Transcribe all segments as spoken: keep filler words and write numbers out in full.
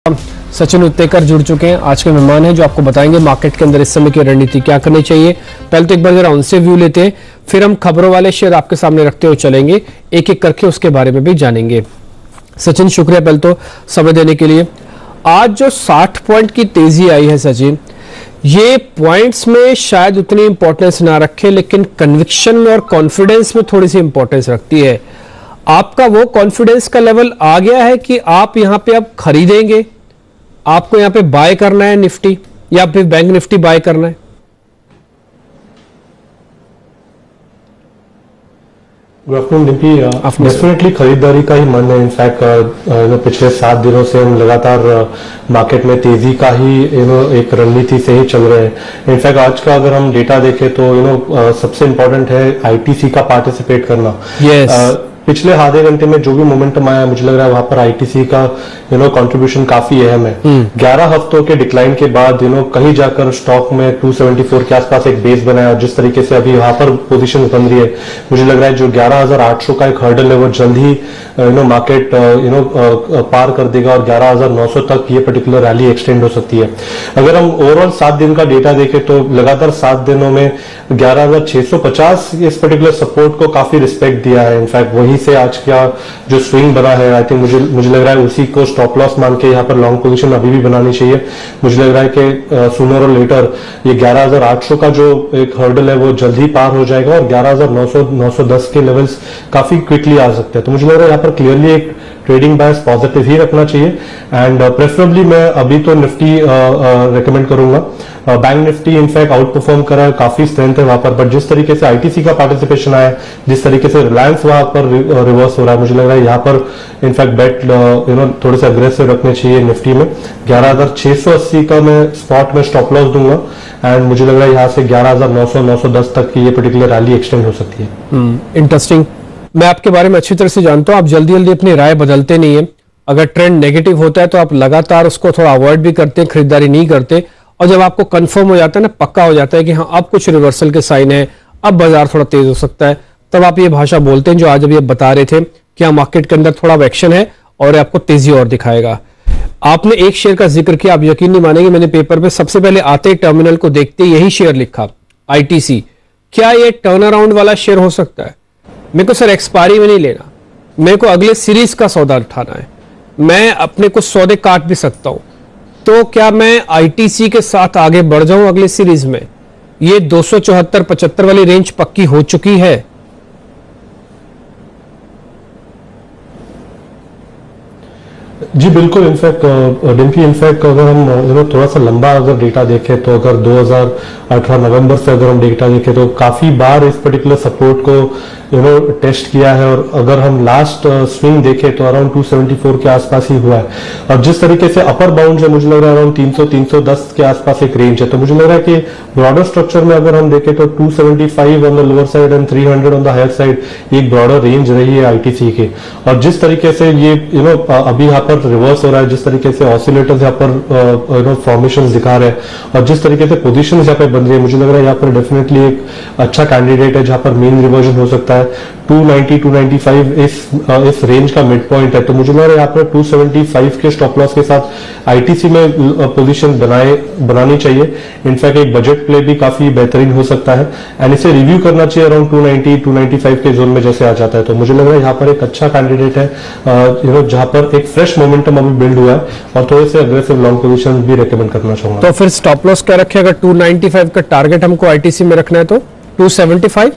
सचिन उत्तेकर जुड़ चुके हैं, आज के मेहमान हैं जो आपको बताएंगे मार्केट के अंदर इस समय की रणनीति क्या करनी चाहिए। पहले तो एक बार जरा उनसे व्यू लेते हैं, फिर हम खबरों वाले शेयर आपके सामने रखते हुए चलेंगे, एक एक करके उसके बारे में भी जानेंगे। सचिन, शुक्रिया पहले तो समय देने के लिए। आज जो साठ पॉइंट की तेजी आई है सचिन, ये पॉइंट्स में शायद उतनी इंपॉर्टेंस ना रखे, लेकिन कन्विक्शन में और कॉन्फिडेंस में थोड़ी सी इंपॉर्टेंस रखती है। आपका वो कॉन्फिडेंस का लेवल आ गया है कि आप यहां पे अब खरीदेंगे, आपको यहां पे बाय करना है निफ्टी या फिर बैंक निफ्टी बाय करना है? गुड आफ्टरनून डिम्पी, डेफिनेटली खरीदारी का ही मन है। इनफैक्ट पिछले सात दिनों से हम लगातार मार्केट में तेजी का ही यू नो एक रणनीति से ही चल रहे हैं। इनफैक्ट आज का अगर हम डेटा देखें तो यू नो सबसे इम्पोर्टेंट है आईटीसी का पार्टिसिपेट करना। yes. uh, पिछले आधे घंटे में जो भी मोमेंटम आया, मुझे लग रहा है वहां पर आईटीसी का यू नो कंट्रीब्यूशन काफी अहम है। ग्यारह हफ्तों के डिक्लाइन के बाद यू नो कहीं जाकर स्टॉक में दो सौ चौहत्तर के आसपास एक बेस बनाया, जिस तरीके से अभी वहां पर पोजीशन बन रही है, मुझे लग रहा है जो ग्यारह हज़ार आठ सौ का एक हर्डल है वो जल्द ही you know market you know पार कर देगा और ग्यारह हज़ार नौ सौ तक ये पर्टिकुलर रैली एक्सटेंड हो सकती है। अगर हम ओवरऑल सात दिन का डेटा देखें तो लगातार सात दिनों में ग्यारह हज़ार छह सौ पचास इस पर्टिकुलर सपोर्ट को काफी रिस्पेक्ट दिया है। इनफैक्ट वहीं से आज का जो स्विंग बना है, आई थिंक मुझे मुझे लग रहा है उसी को स्टॉप लॉस मान के यहाँ पर लॉन्ग पोजीशन अभी भी बनानी चाहिए। मुझे लग रहा है कि सूनर और लेटर ये ग्यारह हज़ार आठ सौ का जो एक हर्डल है वो जल्द ही पार हो जाएगा और ग्यारह हज़ार नौ सौ नौ सौ दस के लेवल्स काफी क्विकली आ सकते हैं। तो मुझे लग रहा है यहाँ पर क्लियरली एक ट्रेडिंग बायस पॉजिटिव ही रखना चाहिए एंड प्रेफरेबली मैं अभी तो निफ्टी रेकमेंड करूंगा। Bank Nifty in fact outperform करा है, काफी स्ट्रेंथ है वहां पर, बट जिस तरीके से आईटीसी का पार्टिसिपेशन आया, जिस तरीके से रिलायंस वहां पर रिवर्स हो रहा है, मुझे लग रहा है यहाँ पर इनफैक्ट बेट यू नो थोड़े से अग्रेसिव रखने चाहिए निफ्टी में। ग्यारह हज़ार छह सौ अस्सी का मैं स्पॉट में स्टॉप लॉस दूंगा एंड मुझे लग रहा है यहाँ से ग्यारह हज़ार नौ सौ नौ सौ दस तक की ये पर्टिकुलर रैली एक्सटेंड हो सकती है। इंटरेस्टिंग। मैं आपके बारे में अच्छी तरह से जानता हूं, आप जल्दी जल्दी अपनी राय बदलते नहीं है। अगर ट्रेंड नेगेटिव होता है तो आप लगातार उसको थोड़ा अवॉइड भी करते हैं, खरीदारी नहीं करते, और जब आपको कंफर्म हो जाता है ना, पक्का हो जाता है कि हाँ अब कुछ रिवर्सल के साइन है, अब बाजार थोड़ा तेज हो सकता है, तब आप ये भाषा बोलते हैं जो आज अभी आप बता रहे थे कि हाँ मार्केट के अंदर थोड़ा एक्शन है और आपको तेजी और दिखाएगा। आपने एक शेयर का जिक्र किया, आप यकीन नहीं मानेंगे, मैंने पेपर पे सबसे पहले आते टर्मिनल को देखते यही शेयर लिखा, आईटीसी। क्या ये टर्न अराउंड वाला शेयर हो सकता है? मेरे को सर एक्सपायरी में नहीं लेना, मेरे को अगले सीरीज का सौदा उठाना है, मैं अपने कुछ सौदे काट भी सकता हूं, तो क्या मैं आईटीसी के साथ आगे बढ़ जाऊं अगले सीरीज में? ये दो सौ चौहत्तर पचहत्तर वाली रेंज पक्की हो चुकी है। जी बिल्कुल। इनफैक्ट डिम्पी इनफैक्ट अगर हम यू नो थोड़ा सा लंबा अगर डेटा देखें तो अगर दो हज़ार अठारह नवंबर से अगर हम डेटा देखें तो काफी बार इस पर्टिकुलर सपोर्ट को यू नो टेस्ट किया है और अगर हम लास्ट स्विंग देखें तो अराउंड दो सौ चौहत्तर के आसपास ही हुआ है और जिस तरीके से अपर बाउंड है मुझे लग रहा है अराउंड तीन सौ तीन सौ दस के आसपास एक रेंज है। तो मुझे लग रहा है कि ब्रॉडर स्ट्रक्चर में अगर हम देखें तो दो सौ पचहत्तर on the lower side and तीन सौ ऑन द हायर साइड एक ब्रॉडर रेंज रही है आईटीसी की। और जिस तरीके से ये यू नो अभी यहाँ पर रिवर्स हो रहा है, जिस तरीके से ऑसिलेटर्स यहाँ पर यू नो फॉर्मेशन दिखा रहे हैं और जिस तरीके से पोजिशन यहाँ पे बन रही है, मुझे लग रहा है यहाँ पर डेफिनेटली एक अच्छा कैंडिडेट है जहां पर मेन रिवर्जन हो सकता है। दो सौ नब्बे दो सौ पचानवे इस इस रेंज का मिड पॉइंट है, तो मुझे लग रहा है यहाँ पर दो सौ पचहत्तर के स्टॉप लॉस के साथ आईटीसी में पोजीशन बनाए बनानी चाहिए। इनफैक्ट एक बजट प्ले भी काफी बेहतरीन हो सकता है एंड इसे रिव्यू करना चाहिए अराउंड दो सौ नब्बे दो सौ पचानवे के जोन में जैसे आ जाता है। तो मुझे लग रहा है यहाँ पर एक अच्छा कैंडिडेट है यू नो जहां पर एक फ्रेश मोमेंटम अभी बिल्ड हुआ है और थोड़े से अग्रेसिव लॉन्ग पोजीशन भी रेकमेंड करना चाहूंगा। तो फिर स्टॉप लॉस क्या रखे? अगर दो सौ पचानवे का टारगेट हमको आईटीसी में रखना है तो दो सौ पचहत्तर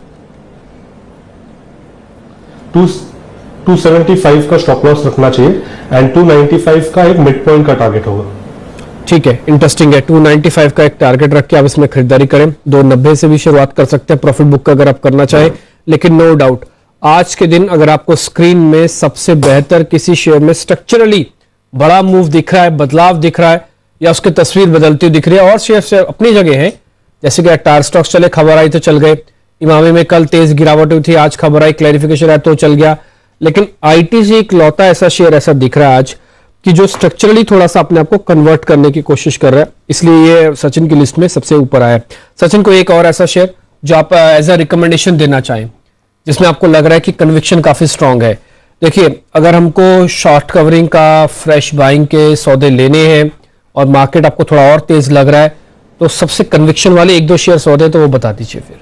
दो सौ पचहत्तर का स्टॉप लॉस रखना चाहिए एंड दो सौ पचानवे का एक मिड पॉइंट का टारगेट होगा। ठीक है, इंटरेस्टिंग है। दो सौ पचानवे का एक टारगेट रख के आप इसमें खरीदारी करें। दो सौ नब्बे से भी शुरुआत कर सकते हैं प्रॉफिट बुक का अगर आप करना चाहें, लेकिन नो डाउट आज के दिन अगर आपको स्क्रीन में सबसे बेहतर किसी शेयर में स्ट्रक्चरली बड़ा मूव दिख रहा है, बदलाव दिख रहा है या उसकी तस्वीर बदलती हुई दिख रही है, और शेयर अपनी जगह है, जैसे कि टायर स्टॉक्स चले, खबर आई तो चल गए, इमामी में कल तेज गिरावट हुई थी, आज खबर आई क्लैरिफिकेशन आया तो चल गया, लेकिन आईटीसी एक लौता ऐसा शेयर ऐसा दिख रहा है आज कि जो स्ट्रक्चरली थोड़ा सा अपने आप को कन्वर्ट करने की कोशिश कर रहा है, इसलिए ये सचिन की लिस्ट में सबसे ऊपर आया। सचिन को एक और ऐसा शेयर जो आप एज अ रिकमेंडेशन देना चाहें जिसमें आपको लग रहा है कि कन्विक्शन काफी स्ट्रांग है, देखिए, अगर हमको शॉर्ट कवरिंग का फ्रेश बाइंग के सौदे लेने हैं और मार्केट आपको थोड़ा और तेज लग रहा है, तो सबसे कन्विक्शन वाले एक दो शेयर सौदे तो वो बता दीजिए फिर।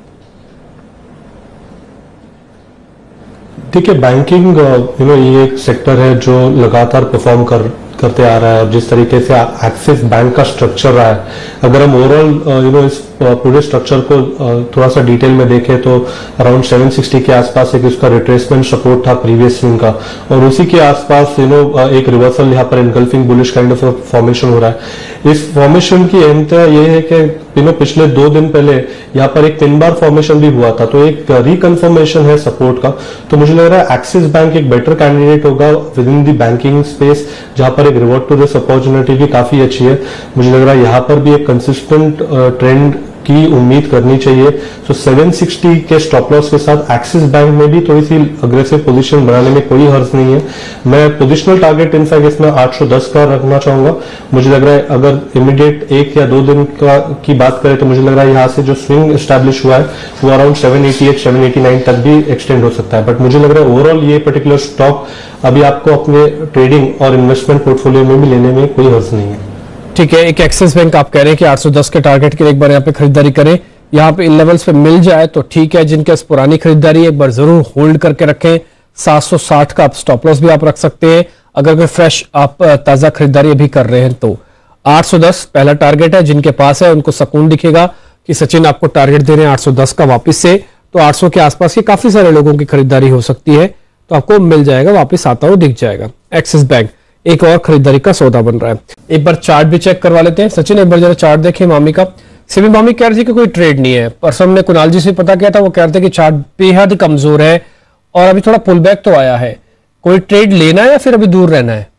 देखिए, बैंकिंग यू नो ये एक सेक्टर है जो लगातार परफॉर्म कर करते आ रहा है, और जिस तरीके से एक्सिस बैंक का स्ट्रक्चर रहा है, अगर हम ओवरऑल यू नो इस पूरे स्ट्रक्चर को थोड़ा सा डिटेल में देखें तो अराउंड सेवन सिक्सटी के आसपास एक उसका रिट्रेसमेंट सपोर्ट था प्रीवियस स्विंग का, और उसी के आसपास यू नो एक रिवर्सल यहाँ पर engulfing bullish kind of formation हो रहा है। इस फॉर्मेशन की अहमियत ये है कि यू नो पिछले दो दिन पहले यहाँ पर एक तीन बार फॉर्मेशन भी हुआ था, तो एक रिकन्फर्मेशन है सपोर्ट का। तो मुझे लग रहा है एक्सिस बैंक एक बेटर कैंडिडेट होगा within the banking space, जहां पर एक रिवर्ट टू दिस अपॉर्चुनिटी भी काफी अच्छी है। मुझे लग रहा है यहाँ पर भी एक कंसिस्टेंट ट्रेंड की उम्मीद करनी चाहिए। सो सेवन सिक्सटी के स्टॉप लॉस के साथ एक्सिस बैंक में भी थोड़ी सी अग्रेसिव पोजीशन बनाने में कोई हर्ज नहीं है। मैं पोजिशनल टारगेट इनफैक्ट इसमें आठ सौ दस का रखना चाहूंगा। मुझे लग रहा है अगर इमीडिएट एक या दो दिन का की बात करें तो मुझे लग रहा है यहाँ से जो स्विंग एस्टैब्लिश हुआ है वो around seven eighty eight seven eighty nine तक भी एक्सटेंड हो सकता है। बट मुझे लग रहा है ओवरऑल ये पर्टिकुलर स्टॉक अभी आपको अपने ट्रेडिंग और इन्वेस्टमेंट पोर्टफोलियो में भी लेने में कोई हर्ज नहीं है। ठीक है, एक एक्सिस बैंक आप कह रहे हैं कि आठ सौ दस के टारगेट के लिए एक बार यहाँ पे खरीदारी करें, यहाँ पे इन लेवल्स पे मिल जाए तो ठीक है। जिनके पास पुरानी खरीदारी एक बार जरूर होल्ड करके रखें। सात सौ साठ का आप स्टॉप लॉस भी आप रख सकते हैं अगर कोई फ्रेश आप ताजा खरीदारी अभी कर रहे हैं तो। आठ सौ दस पहला टारगेट है, जिनके पास है उनको सुकून दिखेगा कि सचिन आपको टारगेट दे रहे हैं आठ सौ दस का वापिस से, तो आठ सौ के आसपास की काफी सारे लोगों की खरीदारी हो सकती है, तो आपको मिल जाएगा, वापिस आता हुआ दिख जाएगा। एक्सिस बैंक एक और खरीदारी का सौदा बन रहा है। एक बार चार्ट भी चेक करवा लेते हैं। सचिन एक बार जरा चार्ट देखें मामी का। सिमी मामी कह रही थी कि कोई ट्रेड नहीं है, परसों हमने कुणाल जी से पता किया था, वो कह रहे थे कि चार्ट बेहद कमजोर है और अभी थोड़ा पुल बैक तो आया है। कोई ट्रेड लेना है या फिर अभी दूर रहना है?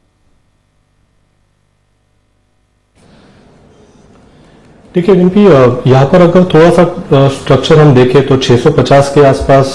ठीक है रिंपी, यहाँ पर अगर थोड़ा सा स्ट्रक्चर हम देखें तो छह सौ पचास के आसपास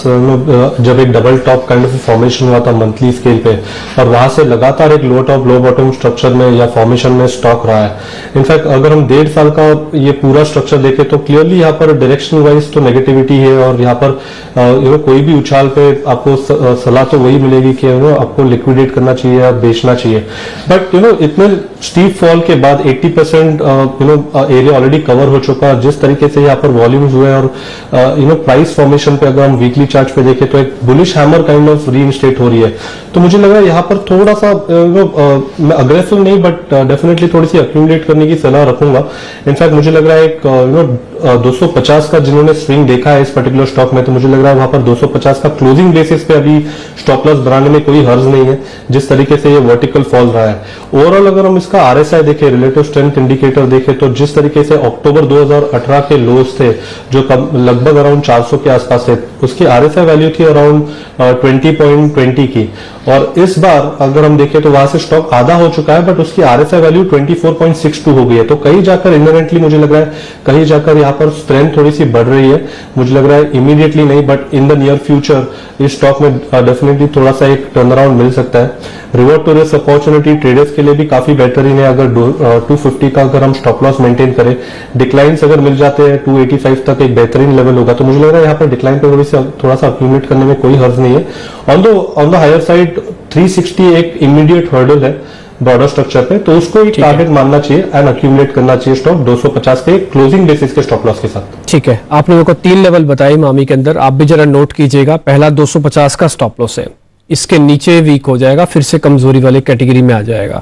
जब एक double top kind of formation हुआ था मंथली स्केल पे, और वहां से लगातार एक low top low bottom structure में या फॉर्मेशन में स्टॉक रहा है। इनफैक्ट अगर हम डेढ़ साल का ये पूरा स्ट्रक्चर देखें तो क्लियरली यहाँ पर डायरेक्शन वाइज तो नेगेटिविटी है, और यहाँ पर यू नो कोई भी उछाल पे आपको सलाह तो वही मिलेगी कि यू नो आपको लिक्विडेट करना चाहिए या बेचना चाहिए। बट यू नो इतने स्टीप फॉल के बाद अस्सी percent you know area already cover हो चुका है। जिस तरीके से यहाँ पर वॉल्यूम्स हुए और यू नो प्राइस फॉर्मेशन पे अगर हम वीकली चार्ट पे देखें तो एक bullish hammer kind of reinstate हो रही है। तो मुझे लग रहा है यहाँ पर थोड़ा सा यू नो अग्रेसिव नहीं बट डेफिनेटली थोड़ी सी अक्यूमुलेट करने की सलाह रखूंगा। इनफैक्ट मुझे लग रहा है एक यू नो दो सौ पचास का जिन्होंने स्विंग देखा है इस पर्टिकुलर स्टॉक में, तो मुझे लग रहा है वहां पर दो सौ पचास का क्लोजिंग बेसिस पे अभी स्टॉप लॉस बनाने में कोई हर्ज नहीं है, जिस तरीके से ये वर्टिकल फॉल रहा है। ओवरऑल अगर हम इसका आरएसआई देखें, रिलेटिव स्ट्रेंथ इंडिकेटर देखें, तो जिस तरीके से अक्टूबर दो हज़ार अठारह के लोज थे जो लगभग अराउंड चार सौ के आसपास थे, उसकी आरएसआई वैल्यू थी अराउंड ट्वेंटी पॉइंट ट्वेंटी की, और इस बार अगर हम देखें तो वहां से स्टॉक आधा हो चुका है बट उसकी RSI value twenty four point six two हो गई है। तो कहीं जाकर इनहेरेंटली मुझे लग रहा है कहीं जाकर यहाँ पर स्ट्रेंथ थोड़ी सी बढ़ रही है। मुझे लग रहा है इमीडिएटली नहीं but in the near future इस स्टॉक में डेफिनेटली थोड़ा सा एक टर्न अराउंड मिल सकता है। Reward to risk opportunity traders के लिए भी काफी बेहतरीन है अगर टू फिफ्टी का अगर हम स्टॉप लॉस मेंटेन करें। डिक्लाइंस अगर मिल जाते हैं टू एटी फाइव तक एक बेहतरीन लेवल होगा, तो मुझे लग रहा है यहाँ पर डिक्लाइन पे थोड़ी सी थोड़ा सा अक्यूमुलेट करने में कोई हर्ज नहीं है। On the on the higher side three sixty एक इमीडिएट हर्डल है ब्रॉडर स्ट्रक्चर पे, तो उसको एक टारगेट मानना चाहिए एंड अक्यूमुलेट करना चाहिए स्टॉक दो सौ पचास के क्लोजिंग बेसिस के स्टॉप लॉस के साथ। ठीक है, आपने मेरे को तीन लेवल बताई मामी के अंदर, आप भी जरा नोट कीजिएगा। पहला दो सौ पचास का स्टॉप लॉस है, इसके नीचे वीक हो जाएगा, फिर से कमजोरी वाली कैटेगरी में आ जाएगा।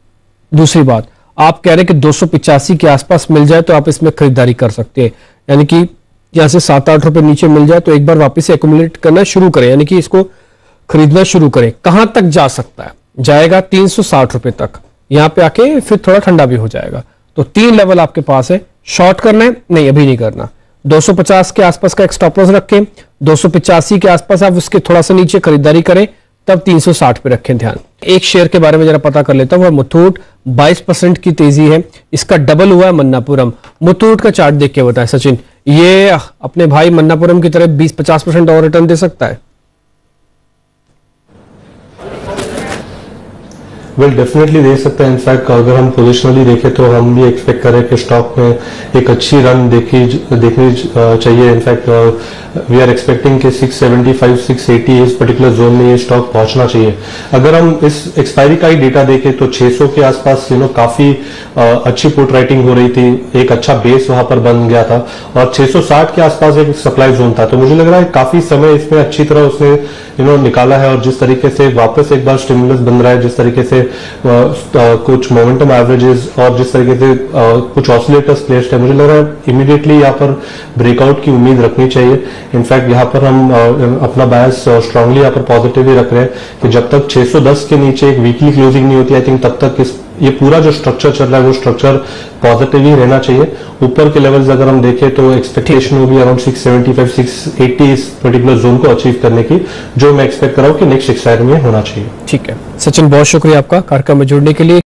दूसरी बात, आप कह रहे हैं कि दो सौ पिचासी के आसपास मिल जाए तो आप इसमें खरीदारी कर सकते हैं, यानी कि यहां से सात आठ रुपए नीचे मिल जाए तो एक बार वापस से एक्यूमुलेट करना शुरू करें, यानी कि इसको खरीदना शुरू करें। कहां तक जा सकता है? जाएगा तीन सौ साठ रुपए तक, यहां पे आके फिर थोड़ा ठंडा भी हो जाएगा। तो तीन लेवल आपके पास है। शॉर्ट करना है? नहीं, अभी नहीं करना। दो सौ पचास के आसपास का एक स्टॉप लॉस रखें, दो सौ पिचासी के आसपास आप उसके थोड़ा सा नीचे खरीदारी करें, तब तीन सौ साठ पे रखें ध्यान। एक शेयर के बारे में जरा पता कर लेता हूं, मुथूट बाईस परसेंट की तेजी है, इसका डबल हुआ है मन्नापुरम। मुथूट का चार्ट देख के बताएं सचिन, ये अपने भाई मन्नापुरम की तरह बीस पचास परसेंट और रिटर्न दे सकता है? वेल डेफिनेटली दे सकता है। इनफैक्ट अगर हम पोजिशनली देखें तो हम भी एक्सपेक्ट करें कि स्टॉक में एक अच्छी रन देखी देखनी चाहिए। इनफैक्ट वी आर एक्सपेक्टिंग कि six seventy five six eighty इस पर्टिकुलर जोन में ये स्टॉक पहुंचना चाहिए। अगर हम इस एक्सपायरी का ही डेटा देखें तो छह सौ के आसपास यू नो काफी अच्छी पुट राइटिंग हो रही थी, एक अच्छा बेस वहां पर बन गया था और छह सौ साठ के आसपास एक सप्लाई जोन था। तो मुझे लग रहा है काफी समय इसमें अच्छी तरह उसने यू नो निकाला है और जिस तरीके से वापस एक बार स्टिमुलस बन रहा है, जिस तरीके से आ, आ, कुछ मोमेंटम एवरेजेस और जिस तरीके से आ, कुछ ऑसिलेटर्स प्लेस्ड है, मुझे लग रहा है इमीडिएटली यहाँ पर ब्रेकआउट की उम्मीद रखनी चाहिए। इनफैक्ट यहाँ पर हम आ, अपना बायस स्ट्रांगली यहाँ पर पॉजिटिव ही रख रहे हैं कि जब तक छह सौ दस के नीचे एक वीकली क्लोजिंग नहीं होती, आई थिंक तब तक इस ये पूरा जो स्ट्रक्चर चल रहा है वो स्ट्रक्चर पॉजिटिव ही रहना चाहिए। ऊपर के लेवल्स अगर हम देखें तो एक्सपेक्टेशन होगी around six seventy five six eighty इस पर्टिकुलर जोन को अचीव करने की, जो मैं एक्सपेक्ट कर रहा हूँ कि नेक्स्ट एक्सपायरी में होना चाहिए। ठीक है सचिन, बहुत शुक्रिया आपका कार्यक्रम में जुड़ने के लिए।